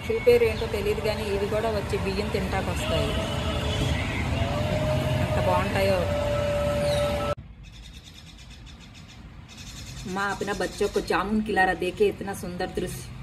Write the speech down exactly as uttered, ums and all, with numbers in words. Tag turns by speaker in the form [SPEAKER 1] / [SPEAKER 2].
[SPEAKER 1] పక్షుల పేరు ఏంటో తెలియదు కానీ ఇవి కూడా వచ్చి బియ్యం తింటాకు వస్తాయి. ఎంత బాగుంటాయో. माँ अपना बच्चों को जामुन खिला रहा, देखे इतना सुंदर दृश्य।